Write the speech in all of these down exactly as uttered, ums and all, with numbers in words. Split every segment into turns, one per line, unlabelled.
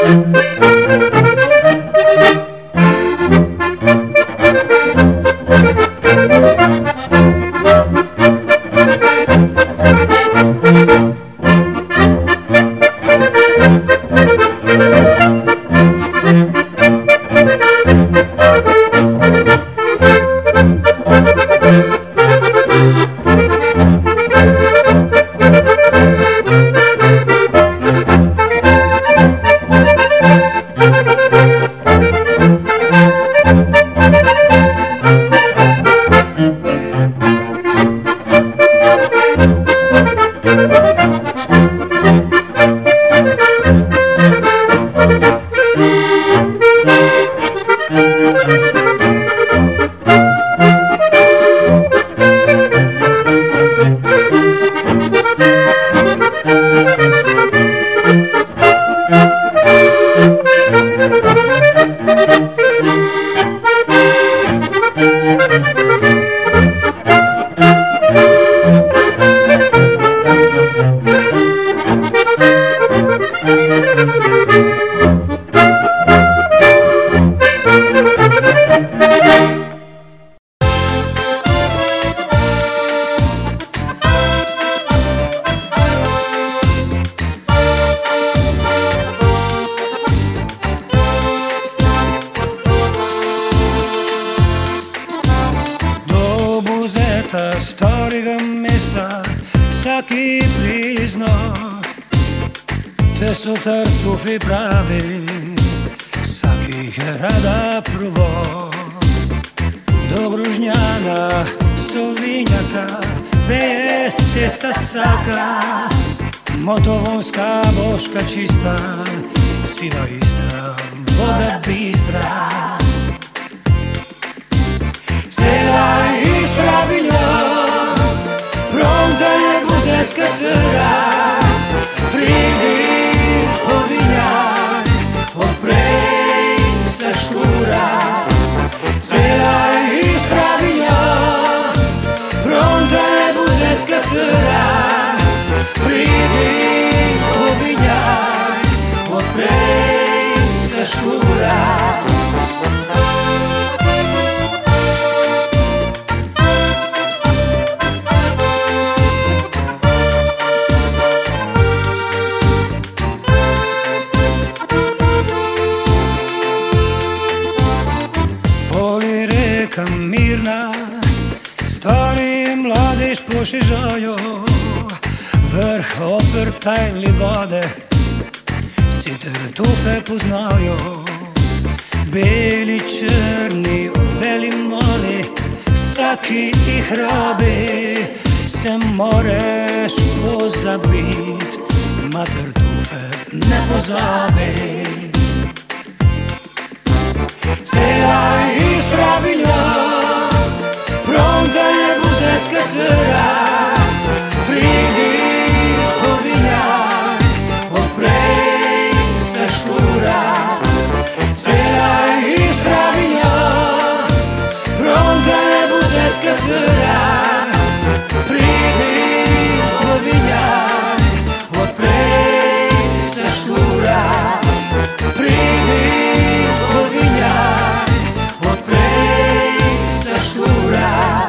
Sa starega mesta vsaki prizna, te so tartufi pravi, vsakih rada provo. Do Gružnjana, Sovinjaka, peje cesta saka, motovonska, boška čista, siva Istra, voda bistra. Cela Istra vinja, pronta je buzeska sra, pridi povinjaj, odprej se škura. Cela Istra vinja, pronta je buzeska sra, pridi povinjaj, odprej se škura. Mirna, stari mladež pošižajo, vrh oprtajli vode, si tartufe poznajo. Beli, črni, veli mali, vsaki jih rabi, se moreš pozabit, ma tartufe ne pozabi. Cela Istra vinja, pronta je buzeska sra, pridi povinjaj, odprej se škura. Cela Istra vinja, pronta je buzeska sra, pridi povinjaj, odprej se škura. Pridi povinjaj, odprej se škura.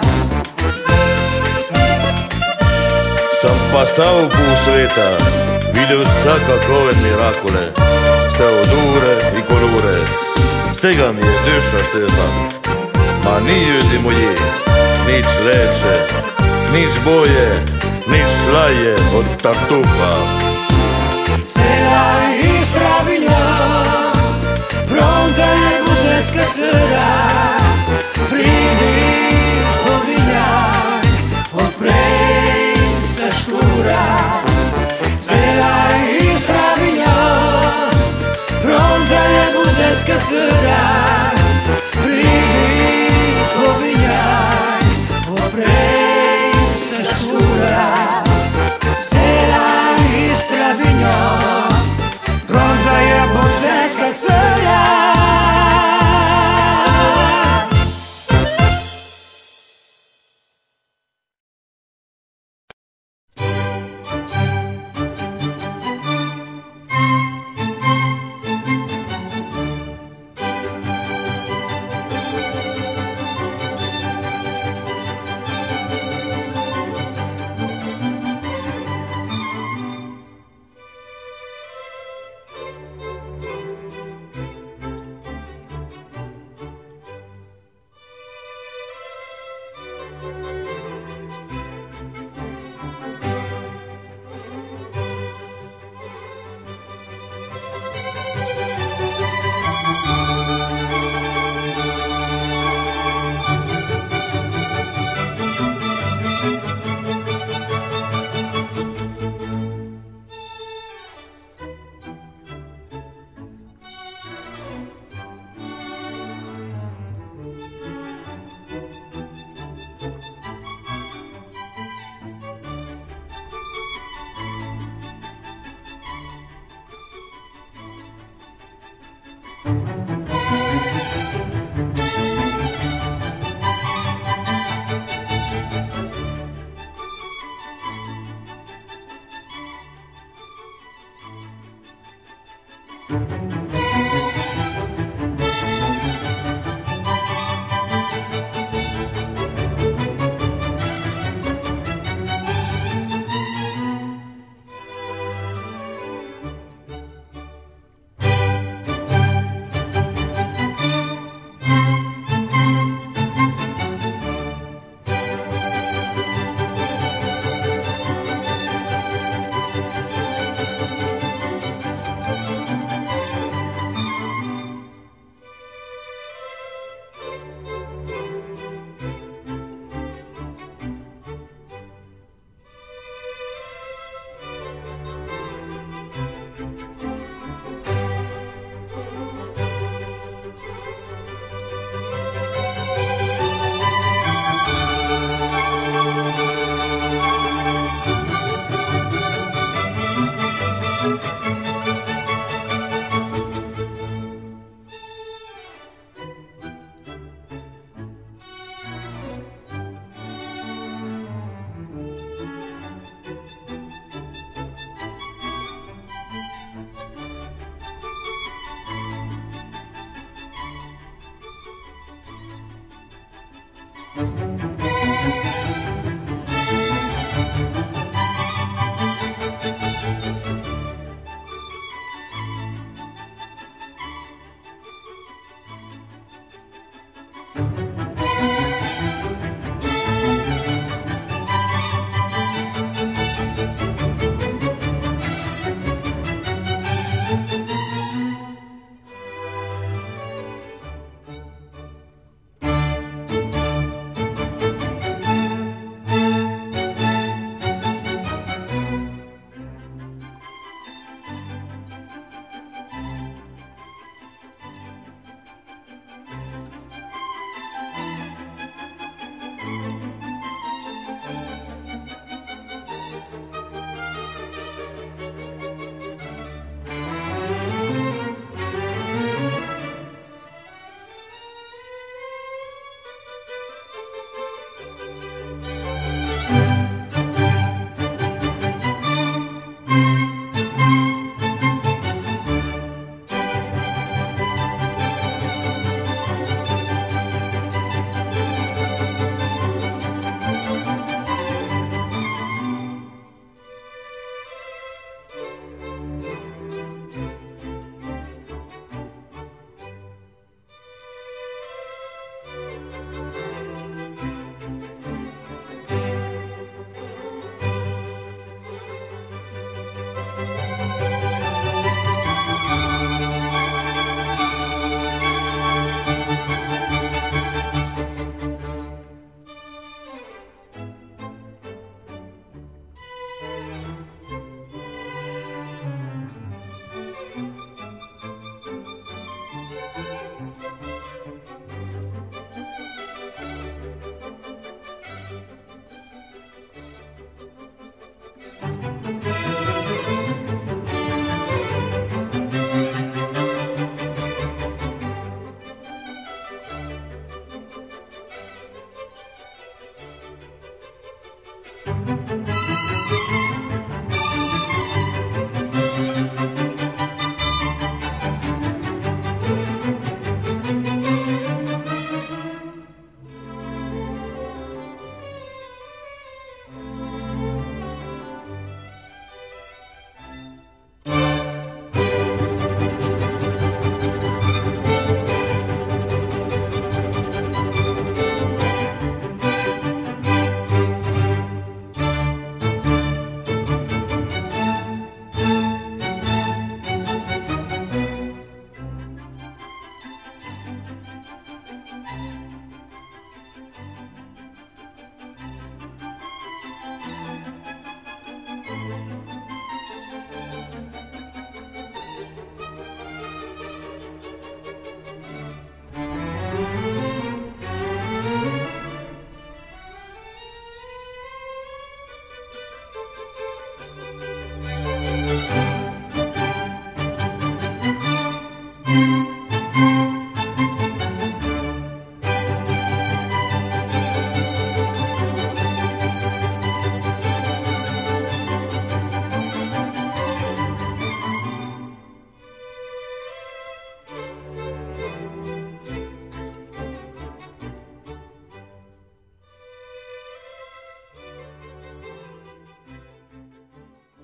Sam pasal po sveta, videl vsakakove mirakule, vse odure i kolure, vsega mi je duša šteta. Ma ni ljudi moji, nič lepše, nič boje, nič slaje od tartufa.
Cela Istra vinja, pronta je buzeska sra, pridi povinjaj, odprej se škura. Cela Istra vinja, pronta je buzeska sra, pridi povinjaj, odprej se škura. Cela Istra vinja, pronta je buzeska sra. Thank you.